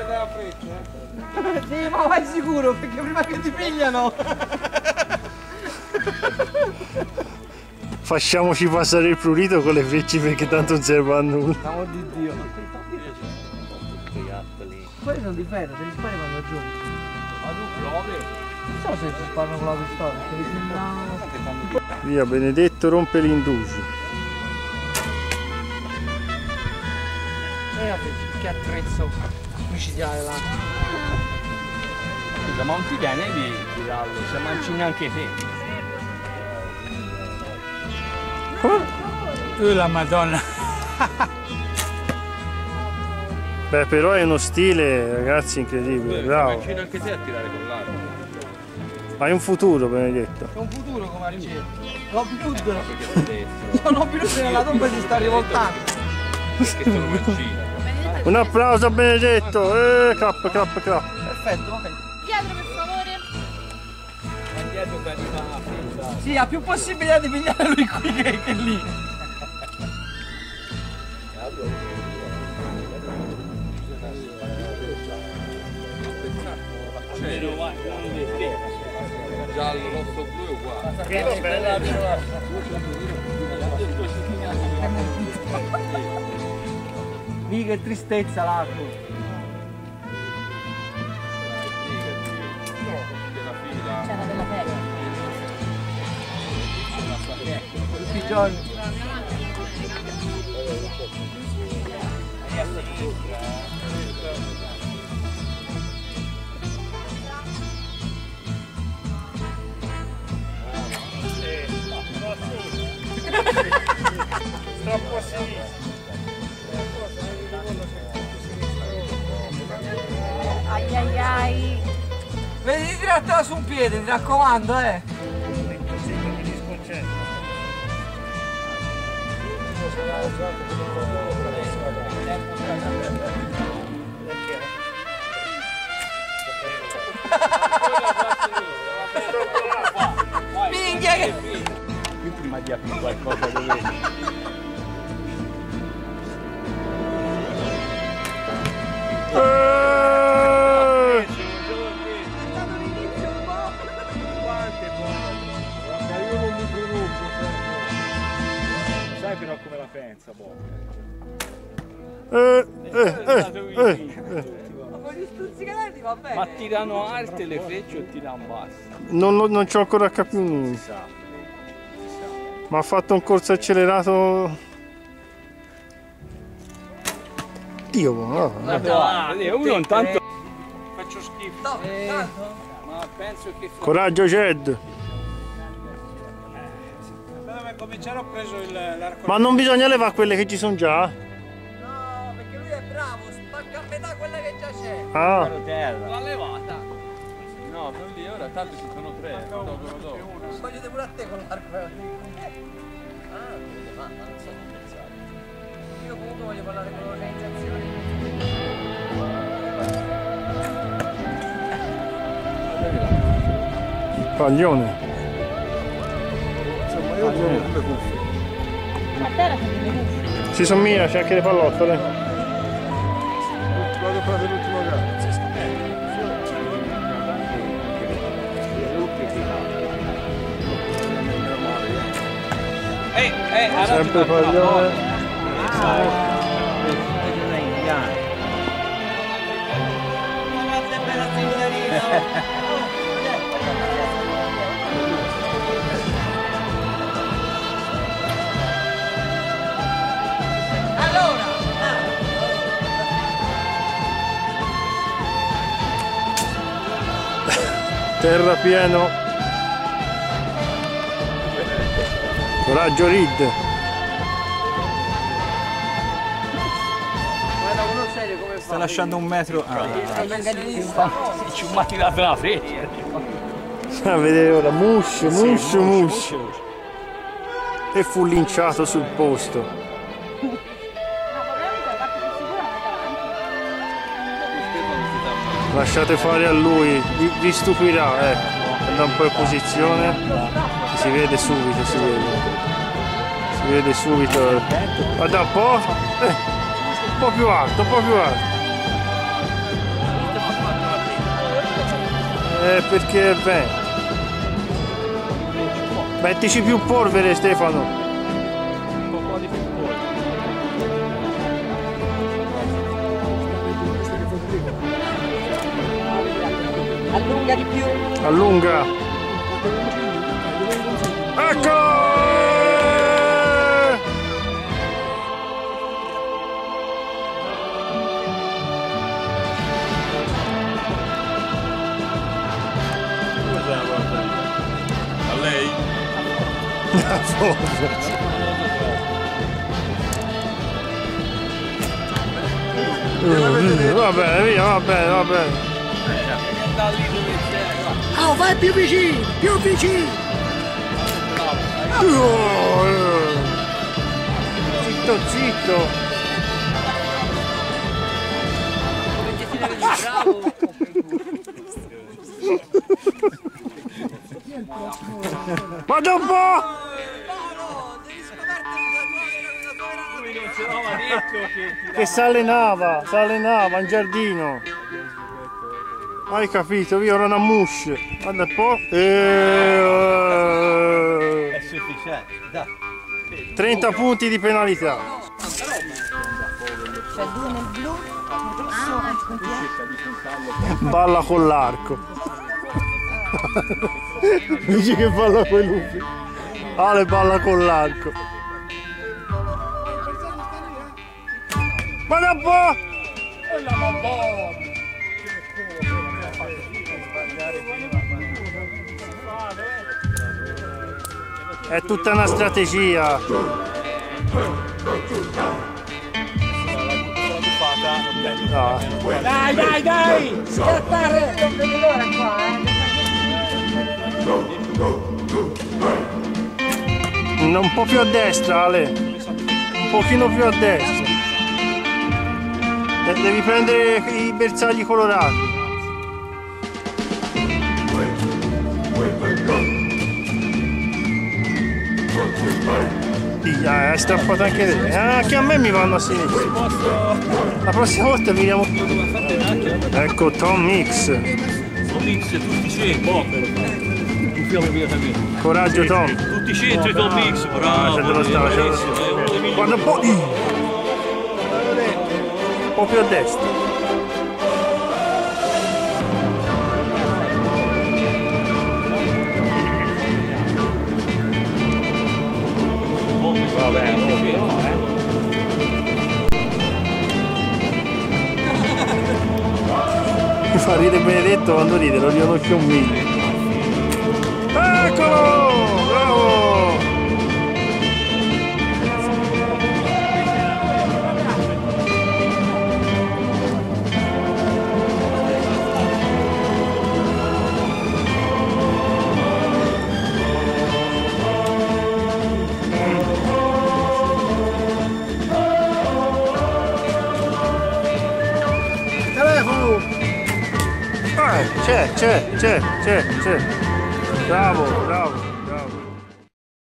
della freccia? Sì, ma vai sicuro, perché prima che ti pigliano! Facciamoci passare il prurito con le frecce perché tanto non serve a nulla. Amor di Dio. Quelli sono di ferro, se li spari vanno giù. Ma tu provi? Non so se si sparano con la pistola, perché mi sembrano... Via Benedetto rompe l'induce. Che attrezzo micidiale là. Scusa, ma non ti viene di tirarlo, se mangi neanche te. La Madonna. Beh, però è uno stile, ragazzi, incredibile, bravo. Mangi neanche te a tirare con l'arma. Hai un futuro, Benedetto. C'è un futuro come arciere. L'Hobbit. Perché l'ho detto. Sono Hobbit nella tomba e si sta rivoltando. Perché sono mancino. Un applauso a Benedetto! Clap, clap, clap. Perfetto, vai. Dietro per favore. Ma dietro per arrivare. Sì, ha più possibilità di pigliare lui qui che lì. Giallo, rosso, blu è uguale. Lì che tristezza l'acqua. C'era della feria. Tutti i giorni. Troppo a sinistra. Ai ai ai. Vedi di tirartela su un piede, mi raccomando, Minchia che... Qui prima di aprire qualcosa dove... Sai però come la pensa, boh. Con gli stuzzicanti va bene. Ma tirano alte le frecce o tirano basse? Non c'ho ancora capito nulla. Ma ha fatto un corso accelerato. Dio, no. Uno intanto Faccio schifo. No, ma penso che Coraggio, Jed. Per cominciare ho preso l'arco. Ma non bisogna levare quelle che ci sono già? no, perché lui è bravo, spacca a metà quella che già c'è. Ah, l'ha levata. No, quello lì ora tanto ci sono tre. Dopo. Voglio pure a te con l'arco. Non so che pensare. Io comunque voglio parlare con l'organizzazione. paglione. Insomma, io ho come cuffie. A terra sono delle cuffie. Si sommiglia, c'è anche le pallottole. Vado a fare l'ultima gara. Sempre paglione. Terra pieno. Coraggio Reed. Guarda uno serio come fa. Sta lasciando un metro. Ci matti la freccia. A vedere ora, mush. E fu linciato sul posto. No, probabilmente la parte più sicura è davanti. Lasciate fare a lui, vi stupirà, ecco. Da un po' in posizione, si vede subito, si vede subito. Guarda un po', un po' più alto, perché è vento. Mettici più polvere, Stefano. Un po' di più polvere. Allunga di più. Allunga. Ecco! A lei? Va bene, via, va bene, va bene. Da lì dove c'è. Oh, vai più vicino, più vicino. Zitto, zitto. Bravo. Guarda un po'! Che si allenava in giardino. Hai capito? Io ero una muscia. Guarda un po'. È sufficiente, dai. 30 punti di penalità. C'è due nel blu, nel rosso e il puntiere. Balla con l'arco. Dici che balla con i lupi. Ale balla con l'arco. Guarda un po'! È tutta una strategia. No. Dai, dai, dai! Scattare! Non vedi l'ora qua, Un po' più a destra, Ale. Un pochino più a destra. Devi prendere i bersagli colorati. Hai strappato anche te. Anche a me mi vanno a sinistra. La prossima volta veniamo. Ecco Tom Mix. Mix, tutti centri. Coraggio Tom. Tutti centri Tom Mix, bravo. C'è dello stato, guarda un po'. Un po' più a destra. Va bene, Mi fa ridere Benedetto quando ride, lo riconosce un miglio. Eccolo! Bravo! C'è. Bravo.